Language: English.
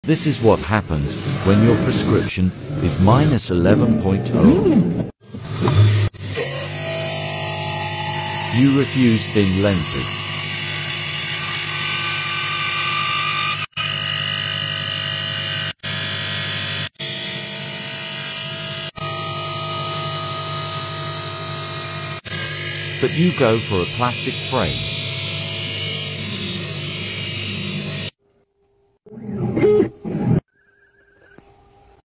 This is what happens when your prescription is -11.0. You refuse thin lenses. But you go for a plastic frame.